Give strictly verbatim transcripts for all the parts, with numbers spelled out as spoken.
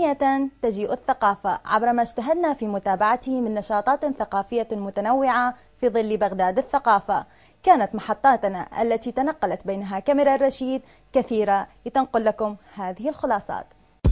ثانية تجيء الثقافة عبر ما اجتهدنا في متابعته من نشاطات ثقافية متنوعة في ظل بغداد الثقافة. كانت محطاتنا التي تنقلت بينها كاميرا الرشيد كثيرة لتنقل لكم هذه الخلاصات.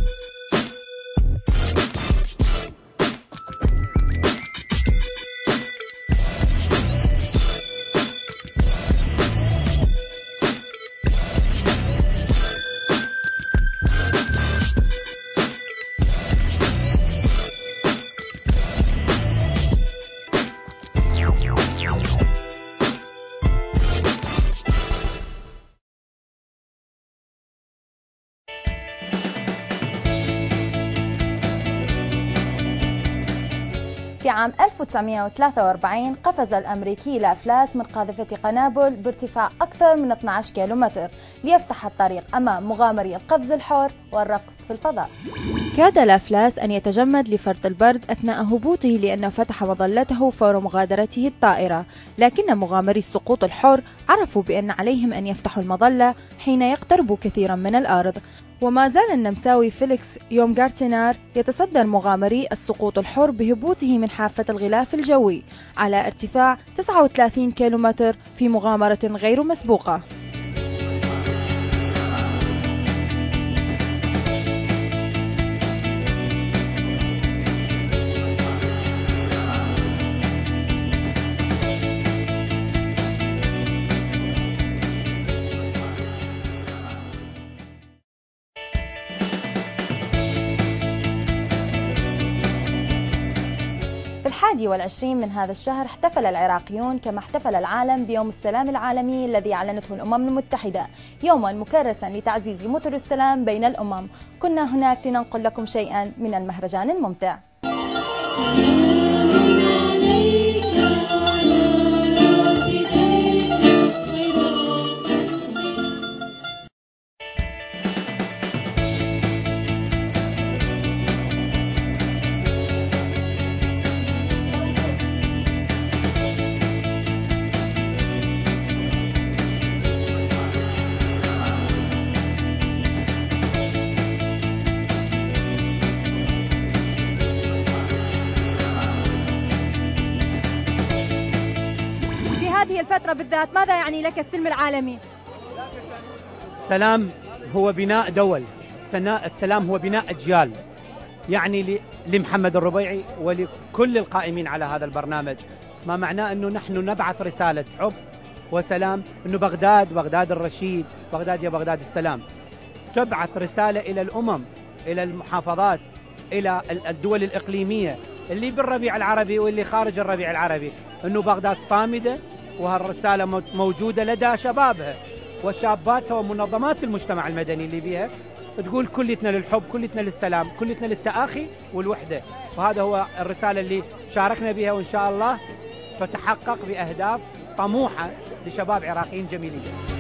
في عام ألف وتسعمئة وثلاثة وأربعين قفز الأمريكي لافلاس من قاذفة قنابل بارتفاع أكثر من اثني عشر كيلومتر ليفتح الطريق أمام مغامري القفز الحر والرقص في الفضاء. كاد لافلاس أن يتجمد لفرط البرد أثناء هبوطه لأنه فتح مظلته فور مغادرته الطائرة، لكن مغامري السقوط الحر عرفوا بأن عليهم أن يفتحوا المظلة حين يقتربوا كثيرا من الأرض. وما زال النمساوي فيليكس يومغارتنر يتصدر مغامري السقوط الحر بهبوطه من حافة الغلاف الجوي على ارتفاع تسعة وثلاثين كيلومتر في مغامرة غير مسبوقة. في الحادي والعشرين من هذا الشهر احتفل العراقيون كما احتفل العالم بيوم السلام العالمي الذي أعلنته الأمم المتحدة، يوما مكرسا لتعزيز مطر السلام بين الأمم. كنا هناك لننقل لكم شيئا من المهرجان الممتع. هذه الفترة بالذات ماذا يعني لك السلم العالمي؟ السلام هو بناء دول، السلام هو بناء أجيال، يعني لمحمد الربيعي ولكل القائمين على هذا البرنامج، ما معناه أنه نحن نبعث رسالة حب وسلام، أنه بغداد بغداد الرشيد، بغداد يا بغداد السلام، تبعث رسالة إلى الأمم، إلى المحافظات، إلى الدول الإقليمية اللي بالربيع العربي واللي خارج الربيع العربي، أنه بغداد صامدة، وهالرسالة موجودة لدى شبابها وشاباتها ومنظمات المجتمع المدني اللي بيها، تقول كلتنا للحب، كلتنا للسلام، كلتنا للتآخي والوحدة. وهذا هو الرسالة اللي شاركنا بها، وإن شاء الله تتحقق بأهداف طموحة لشباب عراقيين جميلين.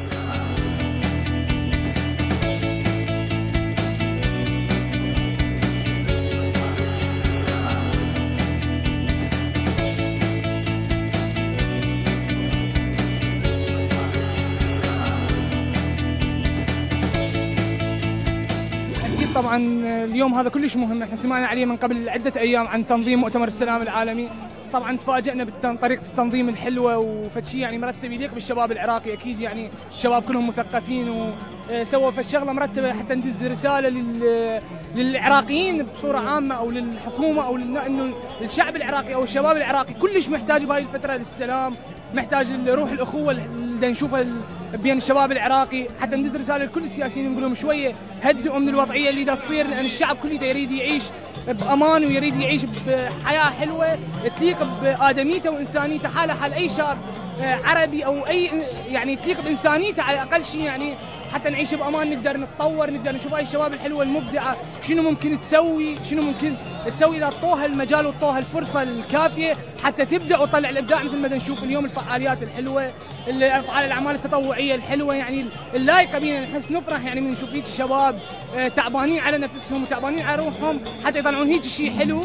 طبعا اليوم هذا كلش مهم، احنا سمعنا عليه من قبل عدة ايام عن تنظيم مؤتمر السلام العالمي. طبعا تفاجئنا بطريقة التنظيم الحلوة وفد شيء يعني مرتب يليق بالشباب العراقي، اكيد يعني الشباب كلهم مثقفين وسووا فد شغلة مرتبة حتى ندز رسالة لل... للعراقيين بصورة عامة او للحكومة او لل... انه الشعب العراقي او الشباب العراقي كلش محتاج بهاي الفترة للسلام، محتاج روح الاخوة اللي نشوفها بين الشباب العراقي، حتى ندز رساله لكل السياسيين نقول لهم شويه هدئوا من الوضعيه اللي دا تصير، لان الشعب كله يريد يعيش بامان ويريد يعيش بحياه حلوه تليق بادميته وانسانيته، حاله حال اي شاب عربي او اي يعني تليق بانسانيته على اقل شيء، يعني حتى نعيش بامان، نقدر نتطور، نقدر نشوف هاي الشباب الحلوه المبدعه شنو ممكن تسوي، شنو ممكن تسوي اذا اعطوها المجال واعطوها الفرصه الكافيه حتى تبدع وتطلع الابداع، مثل ما نشوف اليوم الفعاليات الحلوه، افعال الاعمال التطوعيه الحلوه يعني اللايقه بينا، نحس نفرح يعني من نشوف هيك شباب تعبانين على نفسهم وتعبانين على روحهم حتى يطلعون هيك شيء حلو.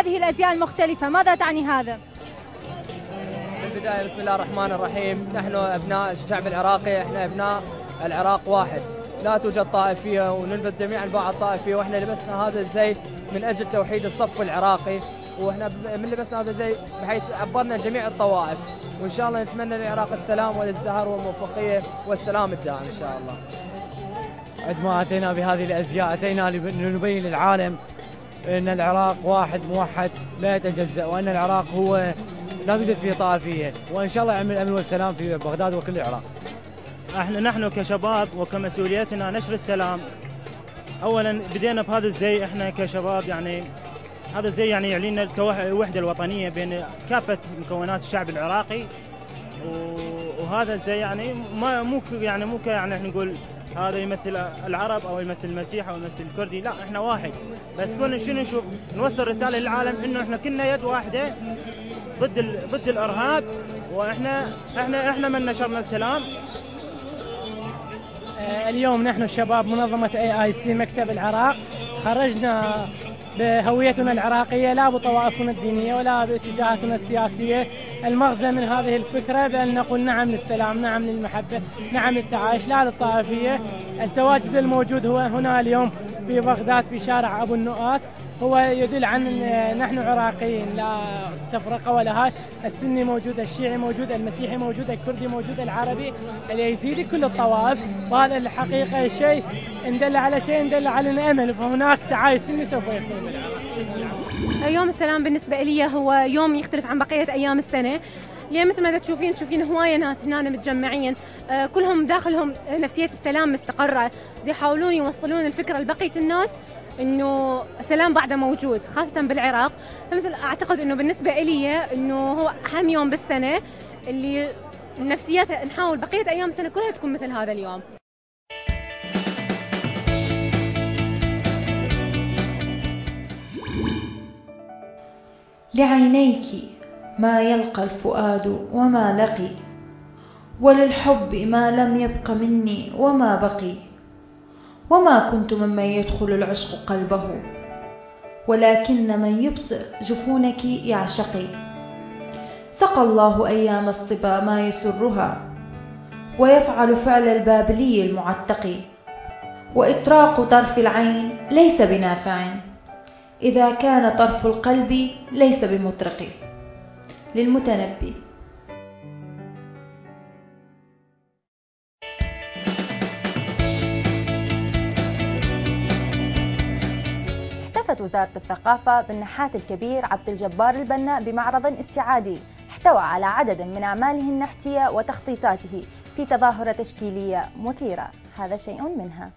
هذه الأزياء المختلفة، ماذا تعني هذا؟ في البداية بسم الله الرحمن الرحيم، نحن أبناء الشعب العراقي، احنا أبناء العراق واحد، لا توجد طائفية وننبذ جميع أنواع الطائفية، واحنا لبسنا هذا الزي من أجل توحيد الصف العراقي، واحنا من لبسنا هذا الزي بحيث عبرنا جميع الطوائف، وإن شاء الله نتمنى للعراق السلام والازدهار والموفقية والسلام الدائم إن شاء الله. عندما أتينا بهذه الأزياء أتينا لنبين للعالم أن العراق واحد موحد لا يتجزأ، وأن العراق هو لا توجد فيه طائفية، وإن شاء الله يعمل الأمن والسلام في بغداد وكل العراق. احنا نحن كشباب وكمسؤوليتنا نشر السلام. اولا بدينا بهذا الزي، احنا كشباب يعني هذا الزي يعني يعلن الوحده الوطنيه بين كافه مكونات الشعب العراقي، وهذا الزي يعني ما مو يعني مو يعني احنا نقول هذا يمثل العرب او يمثل المسيح او يمثل الكردي، لا احنا واحد، بس كنا شنو نشوف نوصل رساله للعالم انه احنا كنا يد واحده ضد ضد الارهاب، واحنا احنا احنا من نشرنا السلام. اليوم نحن الشباب منظمة اي اي سي مكتب العراق خرجنا بهويتنا العراقية، لا بطوائفنا الدينية ولا باتجاهاتنا السياسية. المغزى من هذه الفكرة بأن نقول نعم للسلام، نعم للمحبة، نعم للتعايش، لا للطائفية. التواجد الموجود هو هنا اليوم في بغداد في شارع أبو النؤاس هو يدل عن نحن عراقيين، لا تفرقة ولا هاي. السني موجود، الشيعي موجود، المسيحي موجود، الكردي موجود، العربي، اليزيدي، كل الطوائف. وهذا الحقيقة شيء إن دل على شيء إن دل على أمل، فهناك تعايش سني سوف يكون بالعراق. يوم السلام بالنسبة لي هو يوم يختلف عن بقية أيام السنة، لأن مثل ما تشوفين تشوفين هواية ناس هنا متجمعين، آه كلهم داخلهم نفسية السلام مستقرة، يحاولون يوصلون الفكرة لبقية الناس إنه السلام بعده موجود خاصة بالعراق. فمثل أعتقد إنه بالنسبة لي إنه هو أهم يوم بالسنة اللي النفسيات نحاول بقية أيام السنة كلها تكون مثل هذا اليوم. لعينيك ما يلقى الفؤاد وما لقي، وللحب ما لم يبق مني وما بقي، وما كنت ممن يدخل العشق قلبه، ولكن من يبصر جفونك يعشقي. سقى الله أيام الصبا ما يسرها، ويفعل فعل البابلي المعتق، وإطراق طرف العين ليس بنافع، إذا كان طرف القلب ليس بمطرق. للمتنبي. احتفت وزارة الثقافة بالنحات الكبير عبد الجبار البنا بمعرض استعادي احتوى على عدد من أعماله النحتية وتخطيطاته في تظاهرة تشكيلية مثيرة. هذا شيء منها.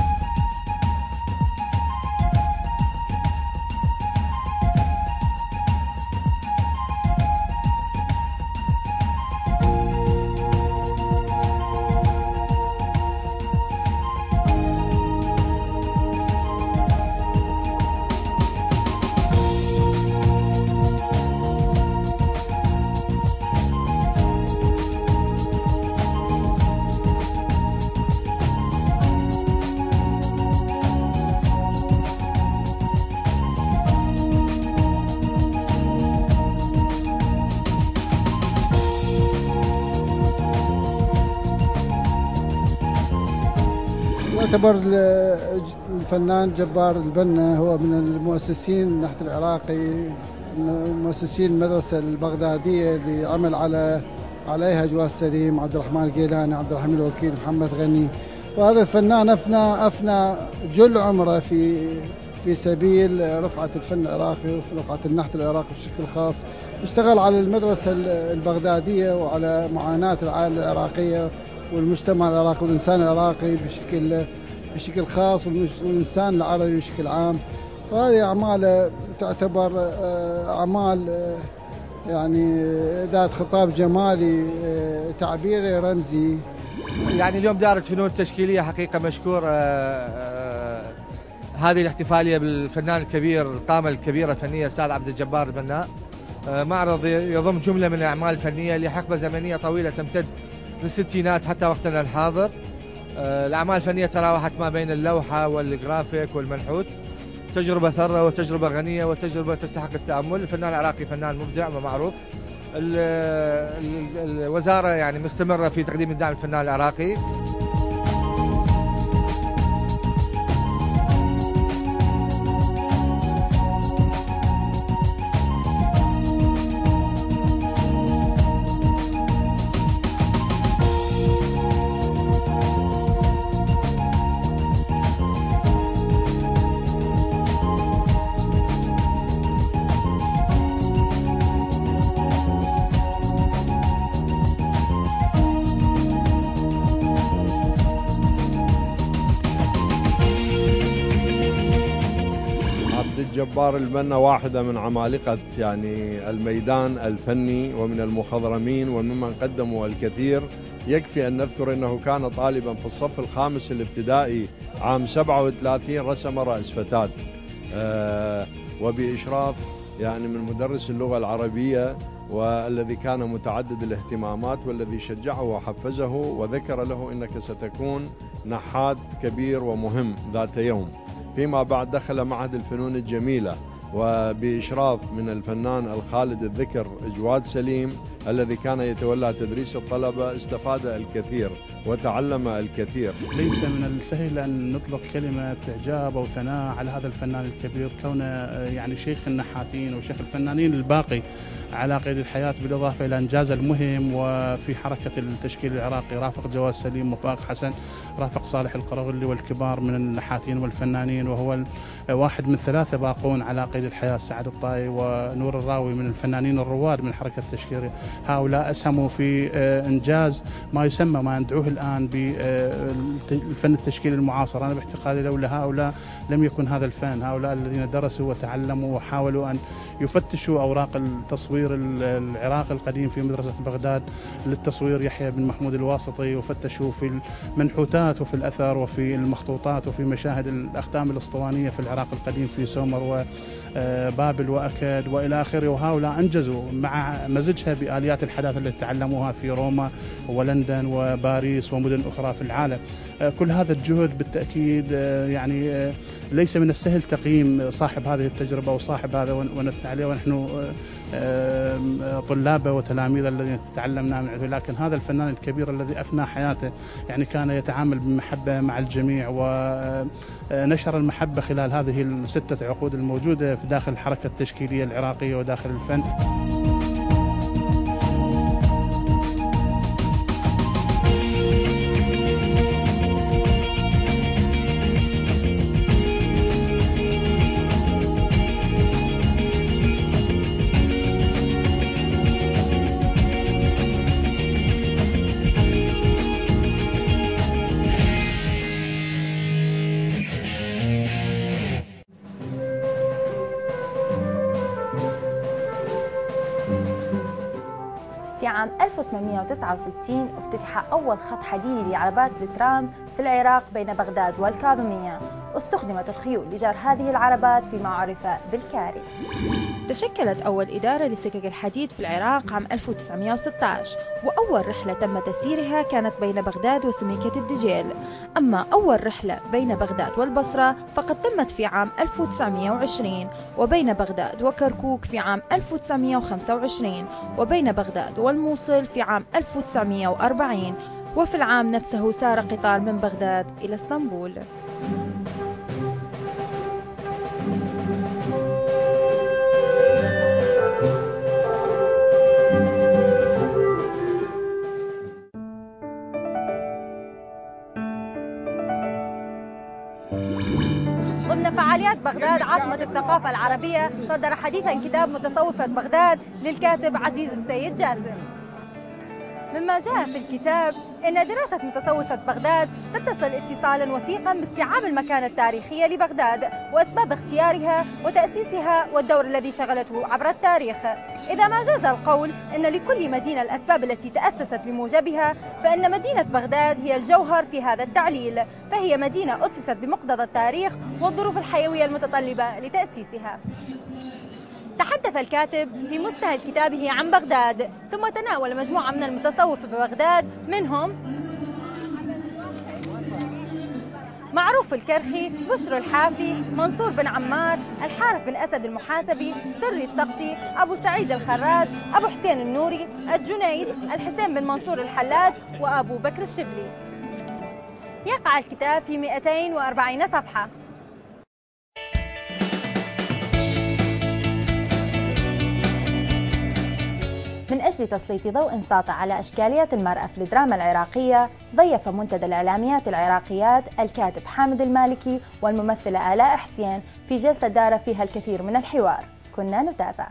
يعتبر الفنان جبار البنا هو من المؤسسين النحت العراقي، من مؤسسين المدرسة البغدادية اللي عمل على عليها جواز سليم، عبد الرحمن القيلاني، عبد الرحمن الوكيل، محمد غني. وهذا الفنان أفنى أفنى جل عمره في في سبيل رفعة الفن العراقي وفي رفعة النحت العراقي بشكل خاص. اشتغل على المدرسة البغدادية وعلى معاناة العائلة العراقية والمجتمع العراقي والإنسان العراقي بشكل بشكل خاص والإنسان العربي بشكل عام. وهذه أعمال تعتبر أعمال يعني ذات خطاب جمالي تعبيري رمزي. يعني اليوم دارة فنون التشكيلية حقيقة مشكور هذه الاحتفالية بالفنان الكبير، القامة الكبيرة الفنية الأستاذ عبد الجبار البنا. معرض يضم جملة من الأعمال الفنية لحقبة زمنية طويلة تمتد من الستينات حتى وقتنا الحاضر. الأعمال الفنية تراوحت ما بين اللوحة والجرافيك والمنحوت. تجربة ثرة وتجربة غنية وتجربة تستحق التأمل. الفنان العراقي فنان مبدع ومعروف. الوزارة يعني مستمرة في تقديم الدعم للفنان العراقي. جبار البنا واحدة من عمالقة يعني الميدان الفني ومن المخضرمين وممن قدموا الكثير. يكفي أن نذكر أنه كان طالبا في الصف الخامس الابتدائي عام سبعة وثلاثين رسم رأس فتاة، آه وبإشراف يعني من مدرس اللغة العربية، والذي كان متعدد الاهتمامات والذي شجعه وحفزه وذكر له أنك ستكون نحات كبير ومهم ذات يوم. فيما بعد دخل معهد الفنون الجميلة وبإشراف من الفنان الخالد الذكر جواد سليم الذي كان يتولى تدريس الطلبة. استفاد الكثير وتعلم الكثير. ليس من السهل أن نطلق كلمة إعجاب أو ثناء على هذا الفنان الكبير، كونه يعني شيخ النحاتين وشيخ الفنانين الباقي على قيد الحياة، بالإضافة إلى إنجاز المهم وفي حركة التشكيل العراقي. رافق جواد سليم، وفاق حسن، رافق صالح القرغلي، والكبار من النحاتين والفنانين، وهو واحد من ثلاثة باقون على قيد الحياة، سعد الطائي ونور الراوي من الفنانين الرواد من حركة التشكيل. هؤلاء أسهموا في إنجاز ما يسمى ما ندعوه الآن بالفن التشكيلي المعاصر. أنا باعتقادي لولا هؤلاء لم يكن هذا الفن. هؤلاء الذين درسوا وتعلموا وحاولوا أن يفتشوا أوراق التصوير العراقي القديم في مدرسة بغداد للتصوير يحيى بن محمود الواسطي، وفتشوا في المنحوتات وفي الأثر وفي المخطوطات وفي مشاهد الأختام الأسطوانية في العراق القديم في سومر وبابل وأكد وإلى آخره. وهؤلاء أنجزوا مع مزجها بآليات الحداثة التي تعلموها في روما ولندن وباريس ومدن أخرى في العالم. كل هذا الجهد بالتأكيد يعني ليس من السهل تقييم صاحب هذه التجربة وصاحب هذا ونثني عليه، ونحن طلابه وتلاميذه الذين تعلمنا منه. لكن هذا الفنان الكبير الذي أفنى حياته يعني كان يتعامل بمحبة مع الجميع، ونشر المحبة خلال هذه الستة عقود الموجودة في داخل الحركة التشكيلية العراقية وداخل الفن. في عام ألف وثمانمئة وتسعة وستين افتتح أول خط حديدي لعربات الترام في العراق بين بغداد والكاظمية. استخدمت الخيول لجر هذه العربات فيما عرف بالكاري. تشكلت أول إدارة لسكك الحديد في العراق عام ألف وتسعمئة وستة عشر، وأول رحلة تم تسييرها كانت بين بغداد وسميكة الدجيل. أما أول رحلة بين بغداد والبصرة فقد تمت في عام ألف وتسعمئة وعشرين، وبين بغداد وكركوك في عام ألف وتسعمئة وخمسة وعشرين، وبين بغداد والموصل في عام ألف وتسعمئة وأربعين، وفي العام نفسه سار قطار من بغداد إلى اسطنبول. ضمن فعاليات بغداد عاصمة الثقافة العربية صدر حديثا كتاب متصوفة بغداد للكاتب عزيز السيد جاسم. مما جاء في الكتاب إن دراسة متصوفة بغداد تتصل اتصالا وثيقا باستيعاب المكانة التاريخية لبغداد وأسباب اختيارها وتأسيسها والدور الذي شغلته عبر التاريخ. إذا ما جاز القول إن لكل مدينة الأسباب التي تأسست بموجبها، فإن مدينة بغداد هي الجوهر في هذا التعليل، فهي مدينة أسست بمقتضى التاريخ والظروف الحيوية المتطلبة لتأسيسها. تحدث الكاتب في مستهل كتابه عن بغداد، ثم تناول مجموعة من المتصوفة ببغداد، منهم معروف الكرخي، بشر الحافي، منصور بن عمار، الحارث بن أسد المحاسبي، سري السقطي، أبو سعيد الخراز، أبو حسين النوري، الجنيد، الحسين بن منصور الحلاج، وأبو بكر الشبلي. يقع الكتاب في مئتين وأربعين صفحة. من أجل تسليط ضوء ساطع على إشكاليات المرأة في الدراما العراقية، ضيف منتدى الإعلاميات العراقيات الكاتب حامد المالكي والممثلة آلاء حسين في جلسة دار فيها الكثير من الحوار. كنا نتابع.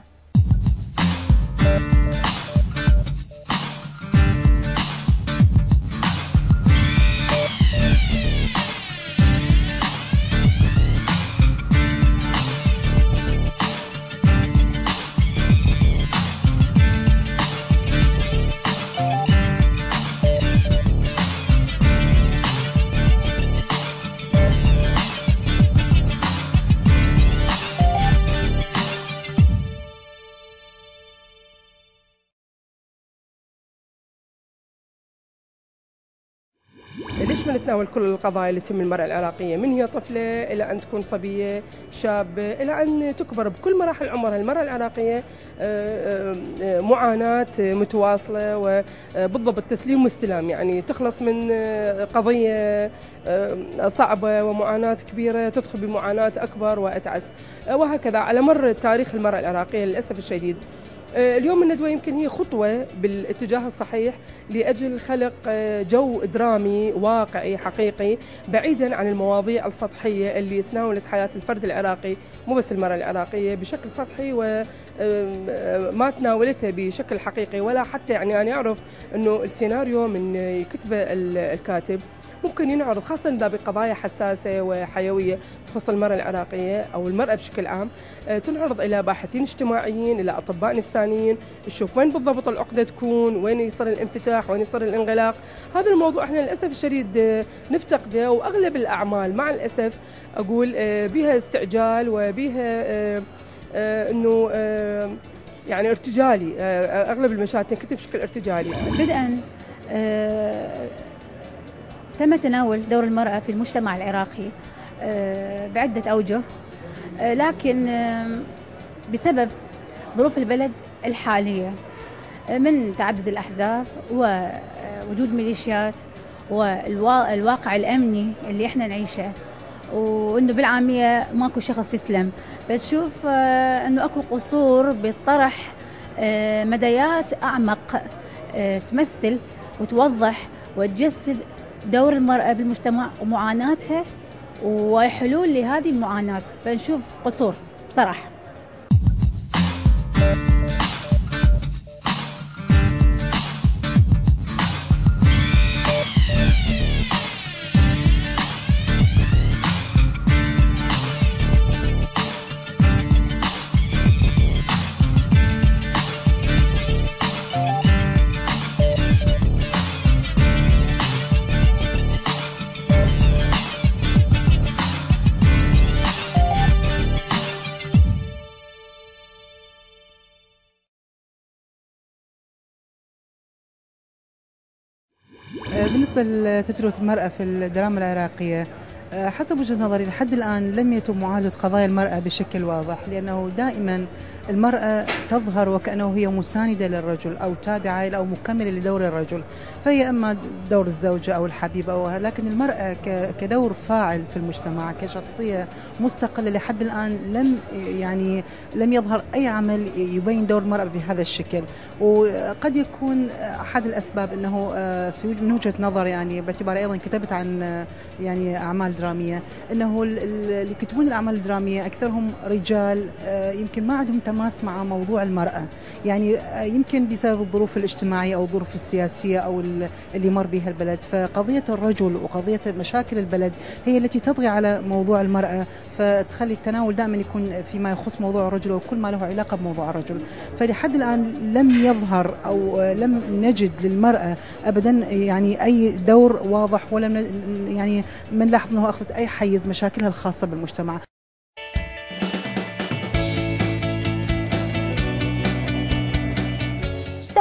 ليش ما نتناول كل القضايا اللي تهم المرأة العراقية، من هي طفلة إلى أن تكون صبية شابة إلى أن تكبر، بكل مراحل عمرها المرأة العراقية معاناة متواصلة وبالضبط تسليم واستلام، يعني تخلص من قضية صعبة ومعاناة كبيرة تدخل بمعاناة أكبر وأتعس، وهكذا على مر تاريخ المرأة العراقية للأسف الشديد. اليوم الندوة يمكن هي خطوة بالاتجاه الصحيح لأجل خلق جو درامي واقعي حقيقي بعيدا عن المواضيع السطحية اللي تناولت حياة الفرد العراقي، مو بس المرأة العراقية، بشكل سطحي وما تناولتها بشكل حقيقي، ولا حتى يعني أنا أعرف أنه السيناريو من يكتبه الكاتب ممكن ينعرض خاصة إذا بقضايا حساسة وحيوية تخص المرأة العراقية أو المرأة بشكل عام، تنعرض إلى باحثين اجتماعيين، إلى أطباء نفسانيين، نشوف وين بالضبط العقدة تكون، وين يصير الانفتاح، وين يصير الانغلاق. هذا الموضوع احنا للأسف الشديد نفتقده، وأغلب الأعمال مع الأسف أقول بها استعجال وبها إنه يعني ارتجالي، أغلب المشاهد تنكتب بشكل ارتجالي. بدءا تم تناول دور المرأة في المجتمع العراقي بعدة أوجه، لكن بسبب ظروف البلد الحالية من تعدد الأحزاب ووجود ميليشيات والواقع الأمني اللي احنا نعيشه، وانه بالعامية ماكو شخص يسلم، بتشوف انه اكو قصور بالطرح مدايات أعمق تمثل وتوضح وتجسد دور المرأة بالمجتمع ومعاناتها وحلول لهذه المعاناة، فنشوف قصور بصراحة. بالنسبة لتجربة المرأة في الدراما العراقية، حسب وجهة نظري لحد الآن لم يتم معالجة قضايا المرأة بشكل واضح، لأنه دائما المرأة تظهر وكأنه هي مساندة للرجل أو تابعة أو مكملة لدور الرجل، فهي أما دور الزوجة أو الحبيبة أو، لكن المرأة كدور فاعل في المجتمع كشخصية مستقلة لحد الآن لم يعني لم يظهر أي عمل يبين دور المرأة بهذا الشكل. وقد يكون أحد الأسباب أنه في من وجهة نظر يعني باعتباري أيضا كتبت عن يعني أعمال درامية، أنه اللي يكتبون الأعمال الدرامية أكثرهم رجال يمكن ما عندهم تماس مع موضوع المرأة، يعني يمكن بسبب الظروف الاجتماعية أو الظروف السياسية أو اللي مر بها البلد، فقضية الرجل وقضية مشاكل البلد هي التي تطغي على موضوع المرأة، فتخلي التناول دائما يكون فيما يخص موضوع الرجل وكل ما له علاقة بموضوع الرجل. فلحد الآن لم يظهر أو لم نجد للمرأة أبدا يعني أي دور واضح، ولا يعني من لاحظ أنه أخذت أي حيز مشاكلها الخاصة بالمجتمع.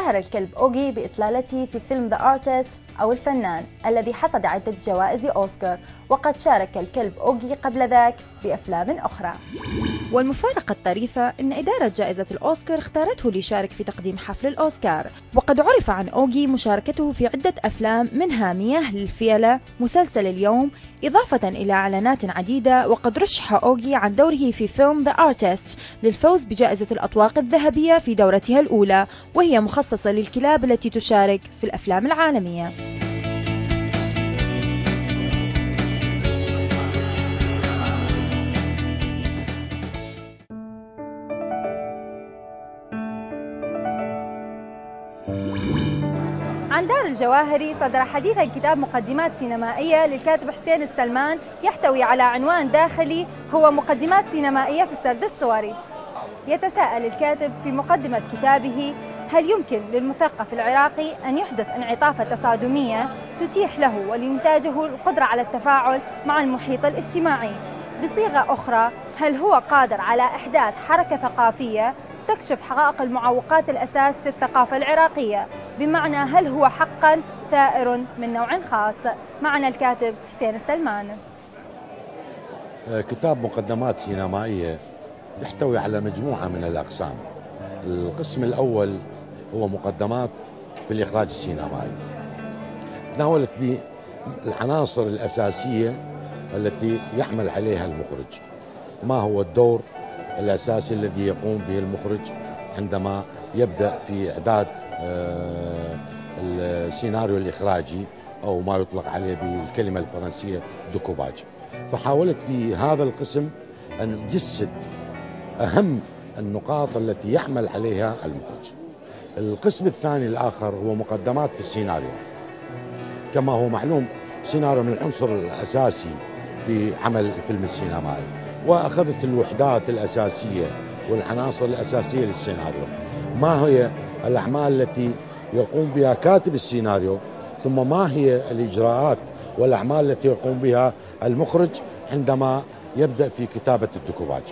اشتهر الكلب أوغي بإطلالته في فيلم The Artist أو الفنان الذي حصد عدة جوائز أوسكار، وقد شارك الكلب أوغي قبل ذاك بأفلام أخرى. والمفارقة الطريفة أن إدارة جائزة الأوسكار اختارته ليشارك في تقديم حفل الأوسكار، وقد عرف عن أوغي مشاركته في عدة أفلام منها مياه للفيلة، مسلسل اليوم، إضافة إلى إعلانات عديدة. وقد رشح أوغي عن دوره في فيلم The Artist للفوز بجائزة الأطواق الذهبية في دورتها الأولى، وهي مخصصة للكلاب التي تشارك في الأفلام العالمية. عن دار الجواهري صدر حديثا كتاب مقدمات سينمائية للكاتب حسين السلمان يحتوي على عنوان داخلي هو مقدمات سينمائية في السرد الصوري. يتساءل الكاتب في مقدمة كتابه: هل يمكن للمثقف العراقي أن يحدث انعطافة تصادمية تتيح له ولإنتاجه القدرة على التفاعل مع المحيط الاجتماعي؟ بصيغة أخرى، هل هو قادر على إحداث حركة ثقافية تكشف حقائق المعوقات الأساس للثقافة العراقية؟ بمعنى هل هو حقا ثائر من نوع خاص؟ معنا الكاتب حسين السلمان. كتاب مقدمات سينمائية يحتوي على مجموعة من الأقسام. القسم الأول هو مقدمات في الإخراج السينمائي، تناولت به العناصر الأساسية التي يعمل عليها المخرج. ما هو الدور الأساسي الذي يقوم به المخرج عندما يبدأ في إعداد السيناريو الإخراجي أو ما يطلق عليه بالكلمة الفرنسية دوكوباج. فحاولت في هذا القسم أن أجسد أهم النقاط التي يعمل عليها المخرج. القسم الثاني الآخر هو مقدمات في السيناريو. كما هو معلوم، السيناريو من العنصر الأساسي في عمل الفيلم السينمائي، وأخذت الوحدات الأساسية والعناصر الأساسية للسيناريو. ما هي الأعمال التي يقوم بها كاتب السيناريو، ثم ما هي الإجراءات والأعمال التي يقوم بها المخرج عندما يبدأ في كتابة الديكوباج.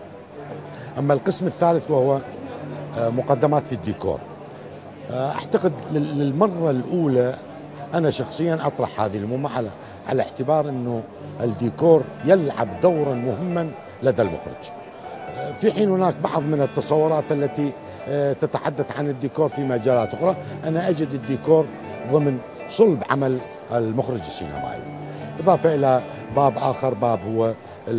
أما القسم الثالث وهو مقدمات في الديكور، أعتقد للمرة الأولى أنا شخصيا أطرح هذه المرحلة على اعتبار أنه الديكور يلعب دورا مهما لدى المخرج، في حين هناك بعض من التصورات التي تتحدث عن الديكور في مجالات أخرى. أنا أجد الديكور ضمن صلب عمل المخرج السينمائي، إضافة إلى باب آخر، باب هو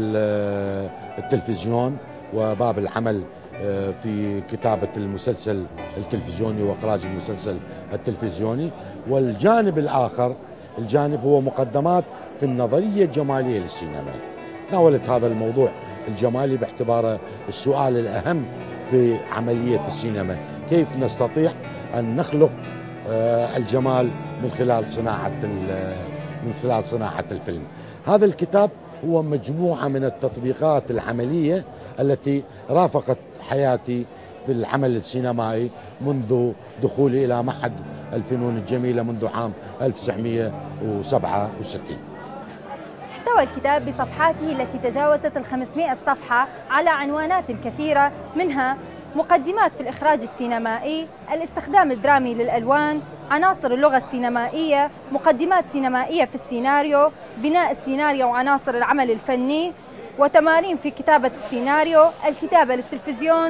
التلفزيون وباب العمل في كتابة المسلسل التلفزيوني وإخراج المسلسل التلفزيوني. والجانب الآخر الجانب هو مقدمات في النظرية الجمالية للسينما. ناولت هذا الموضوع الجمالي باعتباره السؤال الأهم في عملية السينما، كيف نستطيع أن نخلق الجمال من خلال صناعة من خلال صناعة الفيلم. هذا الكتاب هو مجموعة من التطبيقات العملية التي رافقت حياتي في العمل السينمائي منذ دخولي إلى معهد الفنون الجميلة منذ عام ألف وتسعمئة وسبعة وستين. احتوى الكتاب بصفحاته التي تجاوزت الخمسمائة صفحة على عنوانات كثيرة، منها مقدمات في الإخراج السينمائي، الاستخدام الدرامي للألوان، عناصر اللغة السينمائية، مقدمات سينمائية في السيناريو، بناء السيناريو وعناصر العمل الفني، وتمارين في كتابة السيناريو، الكتابة للتلفزيون،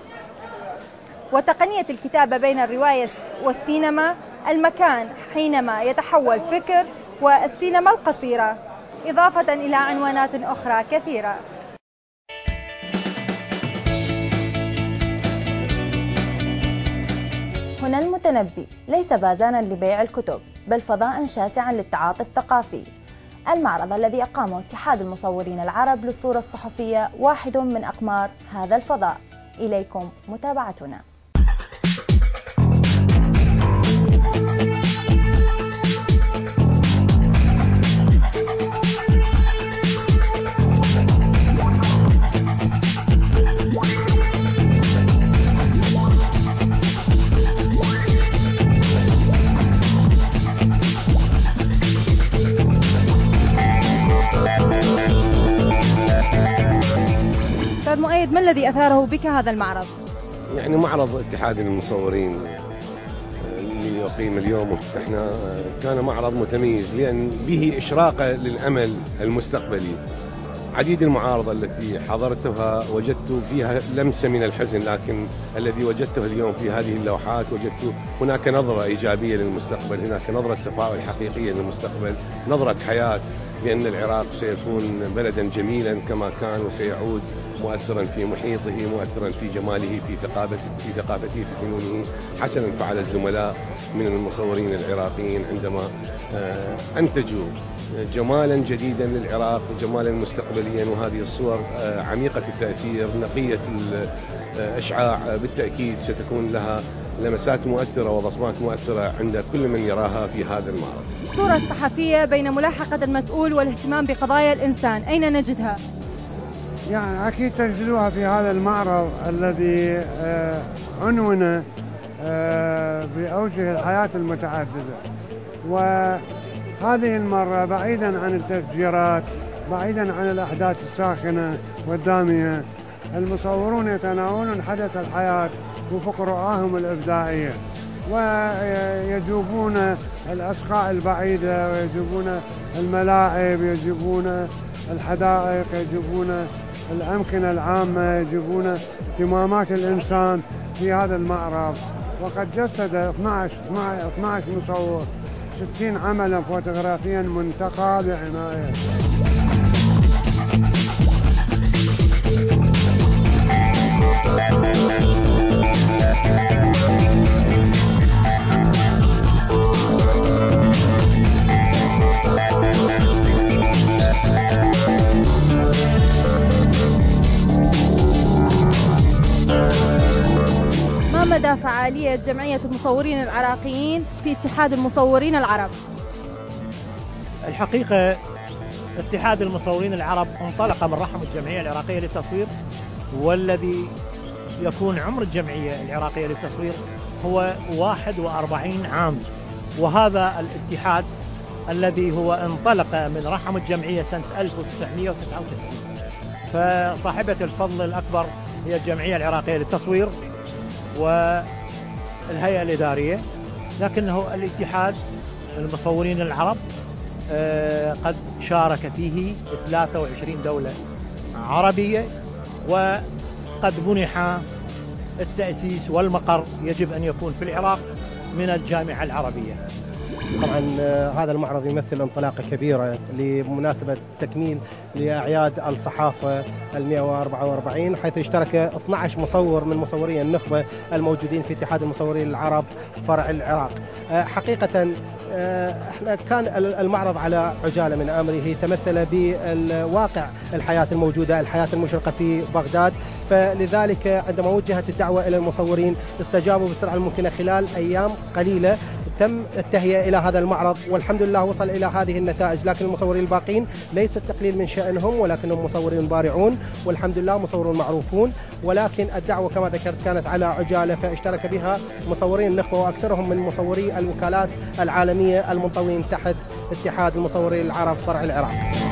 وتقنية الكتابة بين الرواية والسينما، المكان حينما يتحول فكر، والسينما القصيرة، إضافة إلى عنوانات أخرى كثيرة. هنا المتنبي ليس بازانا لبيع الكتب، بل فضاء شاسعا للتعاطي الثقافي. المعرض الذي أقامه اتحاد المصورين العرب للصورة الصحفية واحد من أقمار هذا الفضاء. إليكم متابعتنا. أستاذ مؤيد، ما الذي أثاره بك هذا المعرض؟ يعني معرض اتحاد المصورين اللي يقيم اليوم وافتتحناه كان معرض متميز لأن به إشراقة للأمل المستقبلي. عديد المعارض التي حضرتها وجدت فيها لمسة من الحزن، لكن الذي وجدته اليوم في هذه اللوحات وجدت هناك نظرة إيجابية للمستقبل، هناك نظرة تفاؤل حقيقية للمستقبل، نظرة حياة، لأن العراق سيكون بلدا جميلا كما كان، وسيعود مؤثرا في محيطه، مؤثرا في جماله، في ثقافته في ثقافته في فنونه. حسنا فعل الزملاء من المصورين العراقيين عندما أنتجوا جمالا جديدا للعراق، جمالا مستقبليا، وهذه الصور عميقة التأثير، نقية الإشعاع، بالتأكيد ستكون لها لمسات مؤثرة وبصمات مؤثرة عند كل من يراها في هذا المعرض. الصورة الصحفية بين ملاحقة المسؤول والاهتمام بقضايا الإنسان، أين نجدها؟ يعني أكيد تجدوها في هذا المعرض الذي عنون بأوجه الحياة المتعددة، وهذه المرة بعيدا عن التفجيرات، بعيدا عن الأحداث الساخنة والدامية، المصورون يتناولون حدث الحياة وفق رؤاهم الإبداعية، ويجوبون الأسقاء البعيدة، ويجوبون الملاعب، يجوبون الحدائق، يجوبون الأمكنة العامة، يجوبون اهتمامات الإنسان في هذا المعرض. وقد جسد اثنعش مصور ستين عملا فوتوغرافيا منتقى بعناية. ما مدى فعالية جمعية المصورين العراقيين في اتحاد المصورين العرب؟ الحقيقة اتحاد المصورين العرب انطلق من رحم الجمعية العراقية للتصوير، والذي يكون عمر الجمعية العراقية للتصوير هو واحد وأربعين عام، وهذا الاتحاد الذي هو انطلق من رحم الجمعية سنة ألف وتسعمئة وتسعة وتسعين. فصاحبة الفضل الأكبر هي الجمعية العراقية للتصوير والهيئة الإدارية، لكنه الاتحاد المصورين العرب قد شارك فيه ثلاثة وعشرين دولة عربية، وقد منح التأسيس والمقر يجب أن يكون في العراق من الجامعة العربية. طبعا هذا المعرض يمثل انطلاقة كبيرة لمناسبة تكميل لأعياد الصحافة المئة وأربعة وأربعين، حيث اشترك اثنعش مصور من مصوري النخبة الموجودين في اتحاد المصورين العرب فرع العراق. حقيقة احنا كان المعرض على عجالة من أمره، تمثل بالواقع الحياة الموجودة، الحياة المشرقة في بغداد، فلذلك عندما وجهت الدعوة إلى المصورين استجابوا بالسرعة الممكنة. خلال أيام قليلة تم التهيئة إلى هذا المعرض، والحمد لله وصل إلى هذه النتائج. لكن المصورين الباقين ليس التقليل من شأنهم، ولكنهم مصورين بارعون والحمد لله مصورون معروفون، ولكن الدعوة كما ذكرت كانت على عجالة، فاشترك بها مصورين النخبة وأكثرهم من مصوري الوكالات العالمية المنطوين تحت اتحاد المصورين العرب فرع العراق.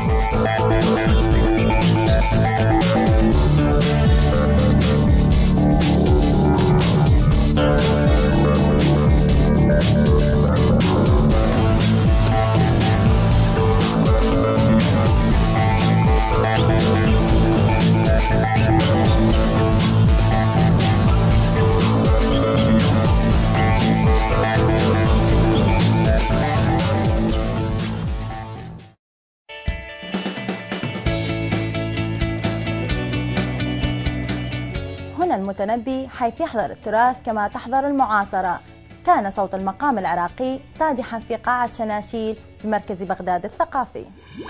المتنبي حيث يحضر التراث كما تحضر المعاصرة. كان صوت المقام العراقي سادحا في قاعة شناشيل بمركز بغداد الثقافي.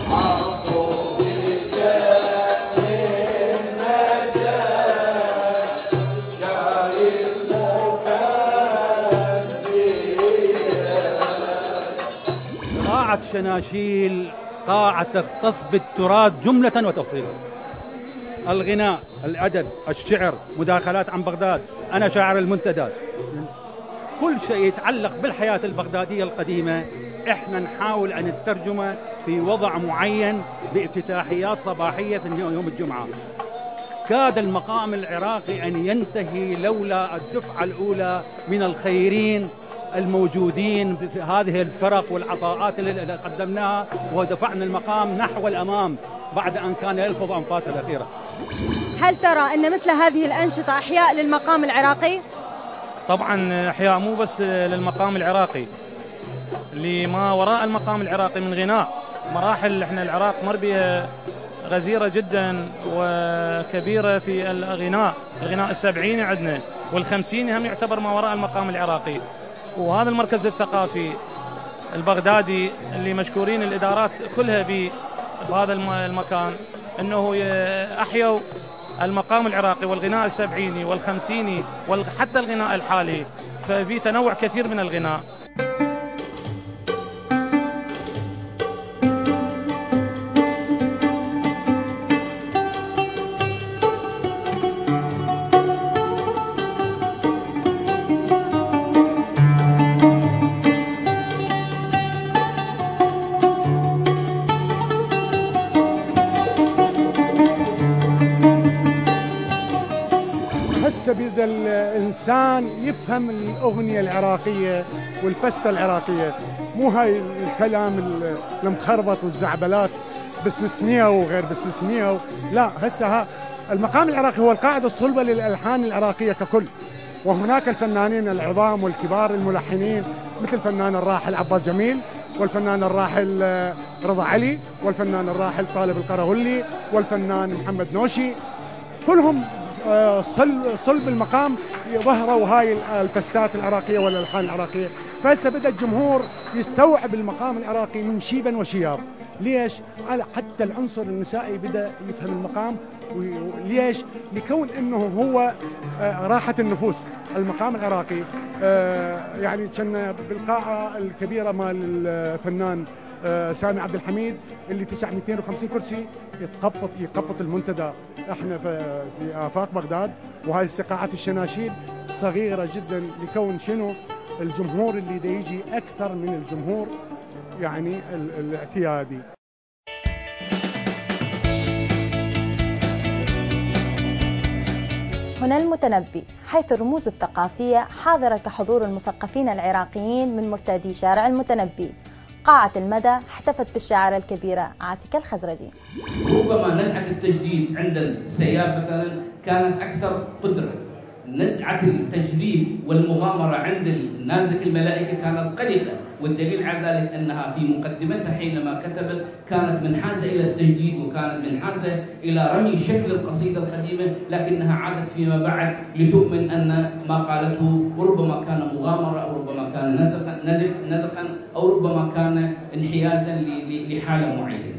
قاعة شناشيل قاعة تختص بالتراث جملة وتفصيلا. الغناء، الأدب، الشعر، مداخلات عن بغداد، أنا شاعر المنتدى، كل شيء يتعلق بالحياة البغدادية القديمة إحنا نحاول أن نترجمه في وضع معين بافتتاحيات صباحية في يوم الجمعة. كاد المقام العراقي أن ينتهي لولا الدفعة الأولى من الخيرين الموجودين في هذه الفرق والعطاءات اللي قدمناها ودفعنا المقام نحو الأمام بعد أن كان يلفظ أنفاسه الأخيرة. هل ترى أن مثل هذه الأنشطة أحياء للمقام العراقي؟ طبعا أحياء مو بس للمقام العراقي، لما وراء المقام العراقي من غناء. مراحل احنا العراق مر بها غزيرة جدا وكبيرة في الغناء، الغناء السبعيني عندنا والخمسيني هم يعتبر ما وراء المقام العراقي. وهذا المركز الثقافي البغدادي اللي مشكورين الإدارات كلها بهذا المكان أنه أحيوا المقام العراقي والغناء السبعيني والخمسيني وحتى الغناء الحالي، ففي تنوع كثير من الغناء. هسه بدا الانسان يفهم الاغنيه العراقيه والبسته العراقيه، مو هاي الكلام المخربط والزعبلات بسبسمية وغير بسبسمية. لا، هسه المقام العراقي هو القاعده الصلبه للالحان العراقيه ككل، وهناك الفنانين العظام والكبار الملحنين مثل الفنان الراحل عباس جميل والفنان الراحل رضا علي والفنان الراحل طالب القرغلي والفنان محمد نوشي، كلهم صلب المقام ظهروا هاي البستات العراقيه والالحان العراقيه. فهسه بدا الجمهور يستوعب المقام العراقي من شيبا وشياب. ليش؟ على حتى العنصر النسائي بدا يفهم المقام. وليش؟ لكون انه هو راحه النفوس. المقام العراقي يعني كنا بالقاعه الكبيره مال الفنان سامي عبد الحميد اللي تسع مئتين وخمسين كرسي يتقبط يقبط المنتدى. احنا في افاق بغداد، وهاي استقاعات الشناشيد صغيره جدا لكون شنو الجمهور اللي دا يجي اكثر من الجمهور يعني الاعتيادي. هنا المتنبي، حيث الرموز الثقافية حاضرة كحضور المثقفين العراقيين من مرتادي شارع المتنبي. قاعة المدى احتفت بالشاعرة الكبيرة عاتكة الخزرجي. ربما نزعة التجديد عند السياب مثلا كانت أكثر قدرة، نزعة التجريب والمغامرة عند النازك الملائكة كانت قليلة، والدليل على ذلك أنها في مقدمتها حينما كتبت كانت منحازة إلى التجديد وكانت منحازة إلى رمي شكل القصيدة القديمة، لكنها عادت فيما بعد لتؤمن أن ما قالته ربما كان مغامرة أو ربما كان نزقا نزقا أو ربما كان انحيازا لحالة معينة.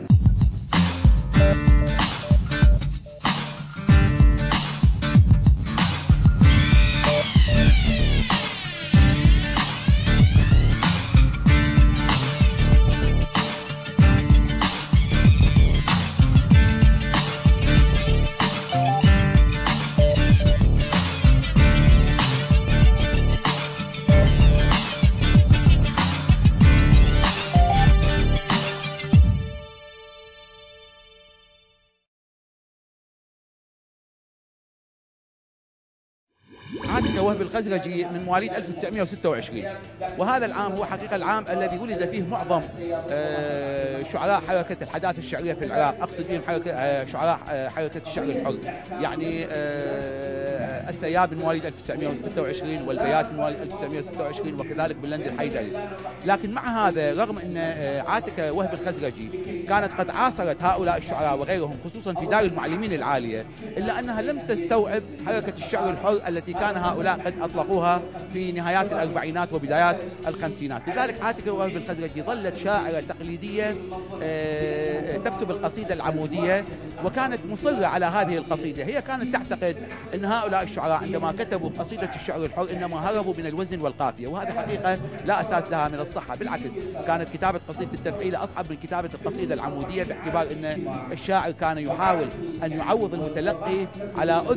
عاتكة وهب الخزرجي من مواليد ألف وتسعمئة وستة وعشرين، وهذا العام هو حقيقة العام الذي ولد فيه معظم شعراء حركة الحداثة الشعرية في العراق، أقصد بهم شعراء حركة الشعر الحر، يعني السياب من مواليد ألف وتسعمئة وستة وعشرين والبيات من مواليد ألف وتسعمئة وستة وعشرين وكذلك بلند الحيدري. لكن مع هذا رغم أن عاتكة وهب الخزرجي كانت قد عاصرت هؤلاء الشعراء وغيرهم خصوصا في دار المعلمين العالية، إلا أنها لم تستوعب حركة الشعر الحر التي كان هؤلاء قد أطلقوها في نهايات الأربعينات وبدايات الخمسينات. لذلك عاتكة وهب الخزرجي ظلت شاعرة تقليدية تكتب القصيدة العمودية، وكانت مصرة على هذه القصيدة. هي كانت تعتقد أن هؤلاء الشعراء عندما كتبوا قصيدة الشعر الحر إنما هربوا من الوزن والقافية، وهذا حقيقة لا أساس لها من الصحة. بالعكس، كانت كتابة قصيدة التفعيلة أصعب من كتابة القصيدة العمودية، باعتبار أن الشاعر كان يحاول أن يعوض المتلقي على أذن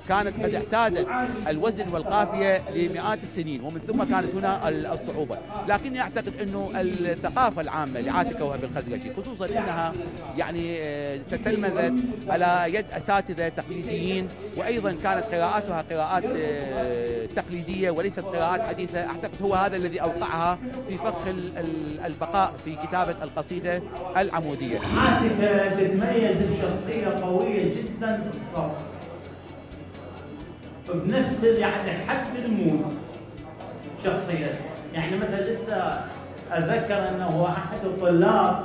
كانت قد اعتادت الوزن والقافية لمئات السنين، ومن ثم كانت هنا الصعوبة. لكني أعتقد أنه الثقافة العامة لعاتكة وهب الخزرجي، خصوصا أنها يعني تتلمذت على يد أساتذة تقليديين، وأيضا كانت قراءاتها قراءات تقليدية وليست قراءات حديثة. أعتقد هو هذا الذي أوقعها في فخ البقاء في كتابة القصيدة العمودية. عاتكة تتميز بشخصية قوية جدا في الصف، بنفس يعني حد الموس شخصية. يعني مثلا لسه أتذكر أنه أحد الطلاب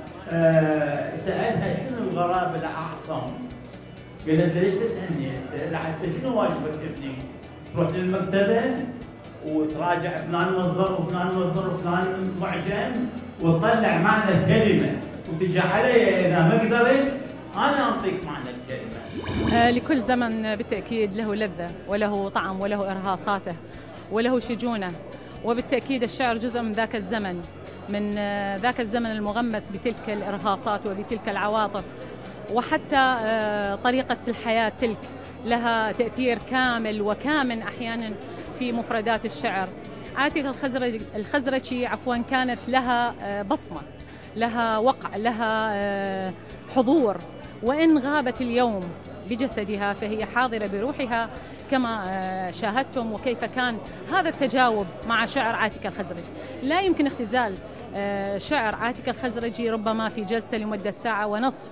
سألها شنو الغرابة لأعصم؟ قالت له ليش تسألني؟ حتى شنو واجبك ابني؟ تروح للمكتبة وتراجع فلان مصدر وفلان مصدر وفلان معجم وتطلع معنى الكلمة وتجي علي إذا ما قدرت أنا أعطيك معنى الكلمة. آه لكل زمن بالتأكيد له لذة وله طعم وله إرهاصاته وله شجونه، وبالتأكيد الشعر جزء من ذاك الزمن، من آه ذاك الزمن المغمس بتلك الإرهاصات وبتلك العواطف، وحتى آه طريقة الحياة تلك لها تأثير كامل وكامن أحيانا في مفردات الشعر. عاتكة الخزرجي, الخزرجي عفوا كانت لها آه بصمة، لها وقع، لها حضور، وإن غابت اليوم بجسدها فهي حاضرة بروحها كما شاهدتم، وكيف كان هذا التجاوب مع شعر عاتكة الخزرجي. لا يمكن اختزال شعر عاتكة الخزرجي ربما في جلسة لمدة ساعة ونصف.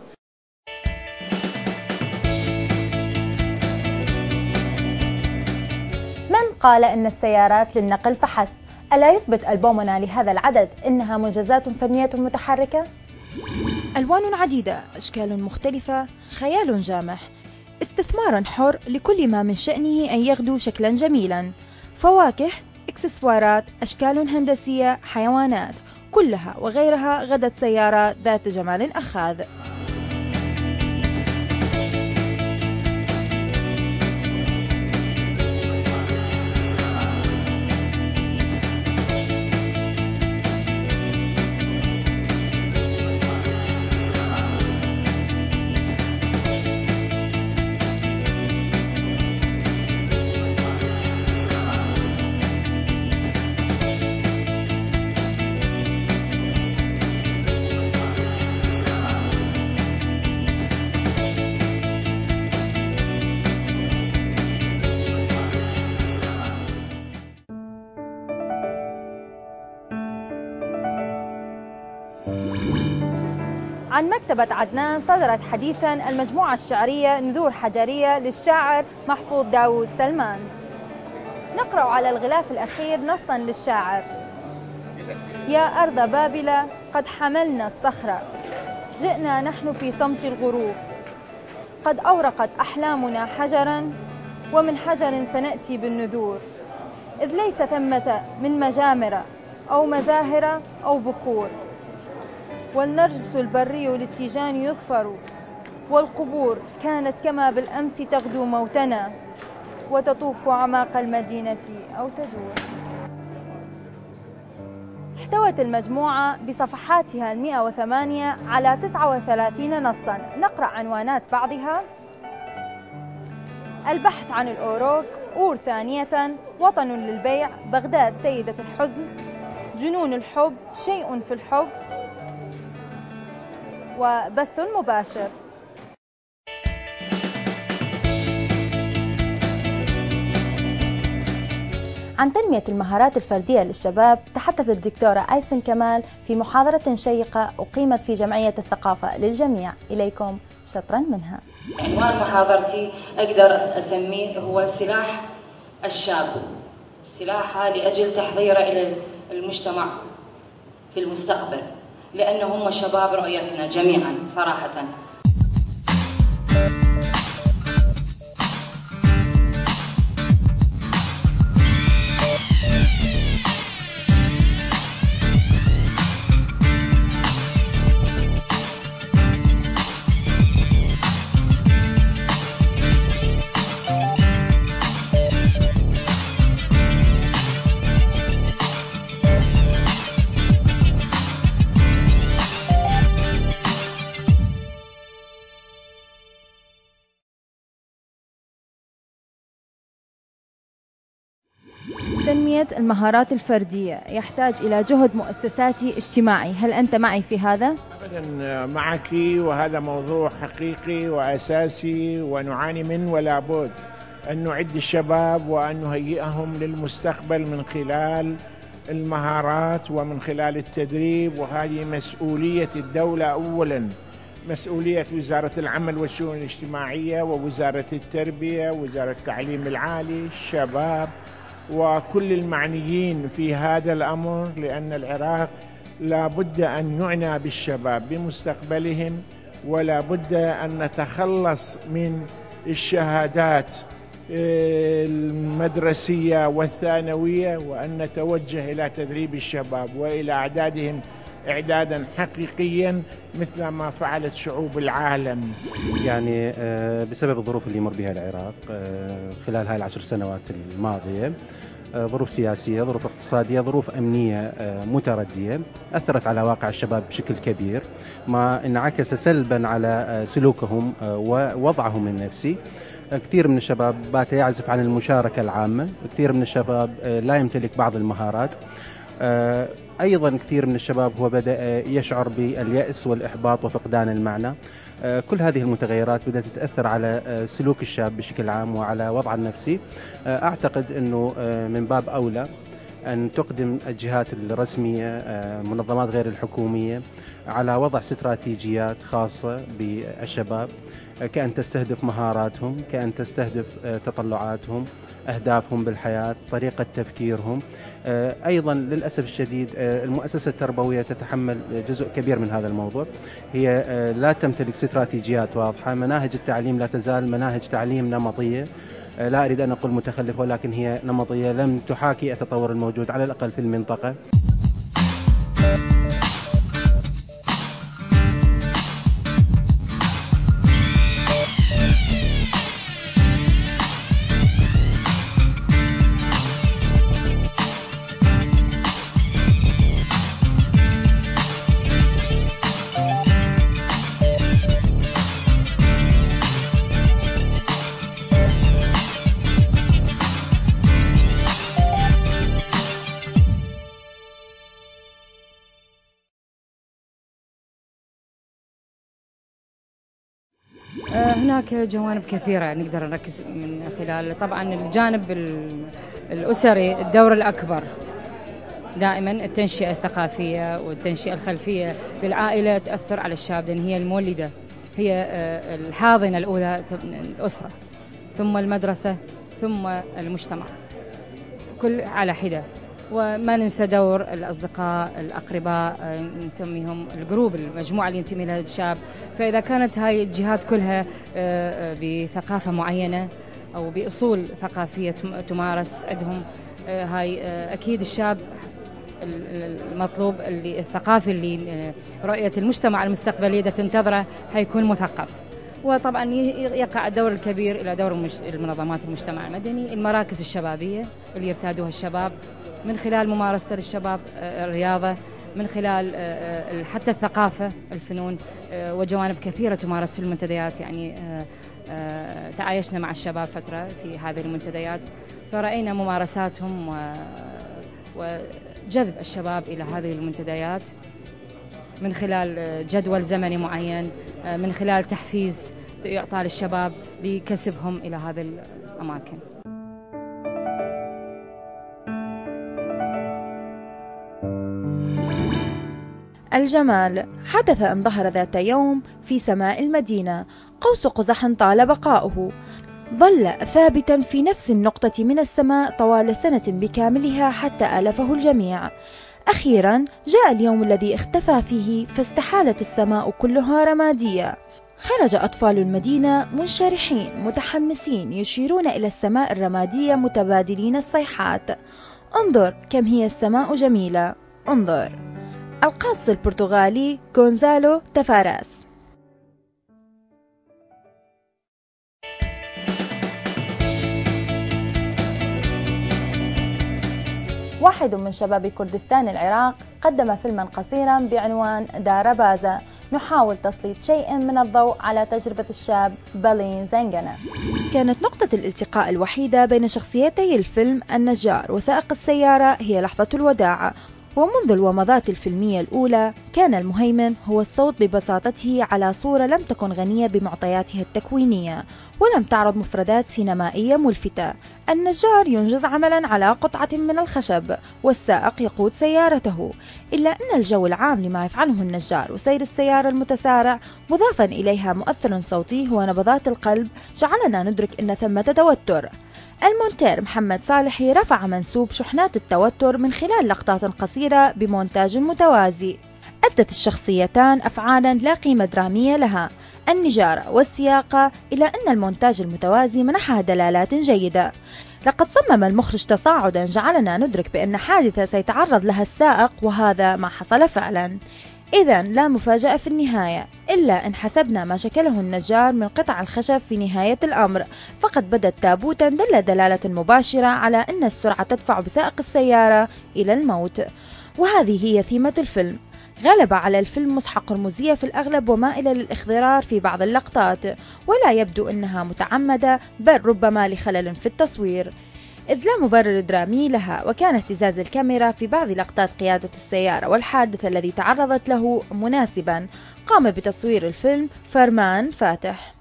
من قال إن السيارات للنقل فحسب؟ ألا يثبت ألبومنا لهذا العدد إنها منجزات فنية متحركة؟ ألوان عديدة، أشكال مختلفة، خيال جامح، استثمار حر لكل ما من شأنه أن يغدو شكلا جميلا، فواكه، إكسسوارات، أشكال هندسية، حيوانات، كلها وغيرها غدت سيارة ذات جمال أخاذ. عن مكتبة عدنان صدرت حديثاً المجموعة الشعرية نذور حجرية للشاعر محفوظ داوود سلمان. نقرأ على الغلاف الأخير نصاً للشاعر: يا أرض بابل قد حملنا الصخرة، جئنا نحن في صمت الغروب، قد أورقت أحلامنا حجراً، ومن حجر سنأتي بالنذور، إذ ليس ثمة من مجامر أو مزاهر أو بخور، والنرجس البري للتيجان يظفر، والقبور كانت كما بالأمس تغدو موتنا، وتطوف أعماق المدينة أو تدور. احتوت المجموعة بصفحاتها المئة وثمانية على تسعة وثلاثين نصاً. نقرأ عنوانات بعضها: البحث عن الأوروك، أور ثانية، وطن للبيع، بغداد سيدة الحزن، جنون الحب، شيء في الحب، وبث مباشر. عن تنمية المهارات الفردية للشباب تحدثت الدكتورة أيسن كمال في محاضرة شيقة أقيمت في جمعية الثقافة للجميع. إليكم شطرا منها. عنوان محاضرتي أقدر أسميه هو سلاح الشاب، سلاحها لأجل تحضيره إلى المجتمع في المستقبل، لأنه هم شباب رؤيتنا جميعا صراحة. تنمية المهارات الفردية يحتاج إلى جهد مؤسساتي اجتماعي، هل أنت معي في هذا؟ أبدا معك، وهذا موضوع حقيقي وأساسي ونعاني منه، ولا بد أن نعد الشباب وأن نهيئهم للمستقبل من خلال المهارات ومن خلال التدريب، وهذه مسؤولية الدولة أولا، مسؤولية وزارة العمل والشؤون الاجتماعية ووزارة التربية ووزارة التعليم العالي، الشباب وكل المعنيين في هذا الأمر، لأن العراق لا بد أن نعنى بالشباب بمستقبلهم، ولا بد أن نتخلص من الشهادات المدرسية والثانوية، وأن نتوجه إلى تدريب الشباب وإلى إعدادهم إعدادا حقيقيا مثل ما فعلت شعوب العالم. يعني بسبب الظروف اللي يمر بها العراق خلال هاي العشر سنوات الماضية، ظروف سياسية، ظروف اقتصادية، ظروف أمنية متردية، أثرت على واقع الشباب بشكل كبير، ما انعكس سلبا على سلوكهم ووضعهم النفسي. كثير من الشباب بات يعزف عن المشاركة العامة، كثير من الشباب لا يمتلك بعض المهارات، أيضا كثير من الشباب هو بدأ يشعر باليأس والإحباط وفقدان المعنى. كل هذه المتغيرات بدأت تتأثر على سلوك الشاب بشكل عام وعلى وضعه النفسي. أعتقد أنه من باب أولى أن تقدم الجهات الرسمية، منظمات غير الحكومية، على وضع استراتيجيات خاصة بالشباب، كأن تستهدف مهاراتهم، كأن تستهدف تطلعاتهم، أهدافهم بالحياة، طريقة تفكيرهم. أيضا للأسف الشديد المؤسسة التربوية تتحمل جزء كبير من هذا الموضوع، هي لا تمتلك استراتيجيات واضحة، مناهج التعليم لا تزال مناهج تعليم نمطية، لا أريد أن أقول متخلفة، ولكن هي نمطية لم تحاكي التطور الموجود على الأقل في المنطقة. هناك جوانب كثيرة نقدر نركز من خلال، طبعا الجانب الأسري الدور الأكبر دائما، التنشئة الثقافية والتنشئة الخلفية للعائلة تأثر على الشاب، لأن هي المولدة، هي الحاضنة الأولى، الأسرة ثم المدرسة ثم المجتمع، كل على حدة. وما ننسى دور الأصدقاء الأقرباء، نسميهم الجروب، المجموعة اللي ينتمي لها الشاب. فإذا كانت هاي الجهات كلها بثقافة معينة أو بأصول ثقافية تمارس عندهم، هاي أكيد الشاب المطلوب اللي الثقافي اللي رؤية المجتمع المستقبلية إذا تنتظره هيكون مثقف. وطبعا يقع الدور الكبير إلى دور المنظمات المجتمع المدني، المراكز الشبابية اللي يرتادوها الشباب من خلال ممارسة للشباب الرياضة، من خلال حتى الثقافة، الفنون، وجوانب كثيرة تمارس في المنتديات. يعني تعايشنا مع الشباب فترة في هذه المنتديات، فرأينا ممارساتهم وجذب الشباب إلى هذه المنتديات من خلال جدول زمني معين، من خلال تحفيز يعطى للشباب لكسبهم إلى هذه الأماكن. الجمال حدث أن ظهر ذات يوم في سماء المدينة قوس قزح طال بقاؤه، ظل ثابتا في نفس النقطة من السماء طوال سنة بكاملها حتى آلفه الجميع. أخيرا جاء اليوم الذي اختفى فيه، فاستحالت السماء كلها رمادية. خرج أطفال المدينة منشرحين متحمسين يشيرون إلى السماء الرمادية متبادلين الصيحات: انظر كم هي السماء جميلة، انظر. القاص البرتغالي غونزالو تافاراس. واحد من شباب كردستان العراق قدم فيلما قصيرا بعنوان دار بازا، نحاول تسليط شيء من الضوء على تجربة الشاب بلين زنجنة. كانت نقطة الالتقاء الوحيدة بين شخصيتي الفيلم النجار وسائق السيارة هي لحظة الوداع. ومنذ الومضات الفيلمية الأولى كان المهيمن هو الصوت ببساطته على صورة لم تكن غنية بمعطياتها التكوينية ولم تعرض مفردات سينمائية ملفتة. النجار ينجز عملا على قطعة من الخشب والسائق يقود سيارته، إلا أن الجو العام لما يفعله النجار وسير السيارة المتسارع مضافا إليها مؤثر صوتي هو نبضات القلب جعلنا ندرك أن ثمة توتر. المونتير محمد صالحي رفع منسوب شحنات التوتر من خلال لقطات قصيرة بمونتاج متوازي. أدت الشخصيتان أفعالا لا قيمة درامية لها، النجارة والسياقة، إلى أن المونتاج المتوازي منحها دلالات جيدة. لقد صمم المخرج تصاعدا جعلنا ندرك بأن حادثة سيتعرض لها السائق، وهذا ما حصل فعلا. إذا لا مفاجأة في النهاية، إلا إن حسبنا ما شكله النجار من قطع الخشب في نهاية الأمر، فقد بدت تابوتا دل دلالة مباشرة على أن السرعة تدفع بسائق السيارة إلى الموت. وهذه هي ثيمة الفيلم. غلب على الفيلم مسحق رموزية في الأغلب ومائلة للإخضرار في بعض اللقطات، ولا يبدو أنها متعمدة، بل ربما لخلل في التصوير، إذ لا مبرر درامي لها. وكان اهتزاز الكاميرا في بعض لقطات قيادة السيارة والحادث الذي تعرضت له مناسبا. قام بتصوير الفيلم فرمان فاتح.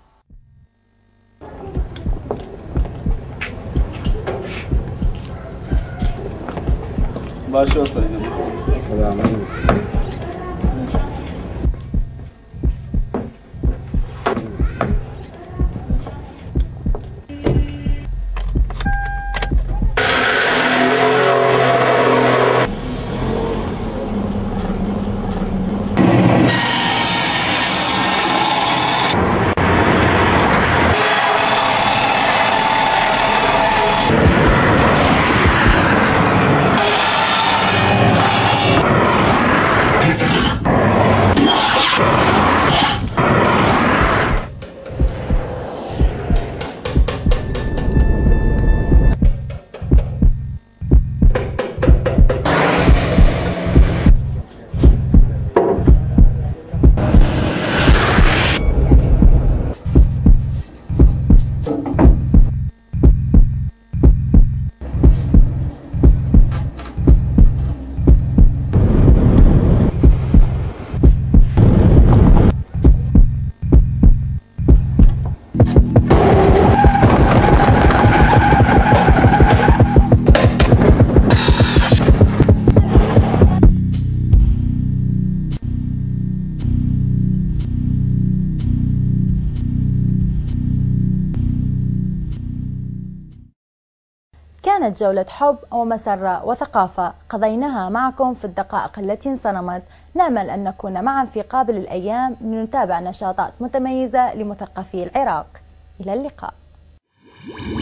كانت جولة حب ومسرة وثقافة قضيناها معكم في الدقائق التي انصرمت. نأمل أن نكون معا في قابل الأيام لنتابع نشاطات متميزة لمثقفي العراق. إلى اللقاء.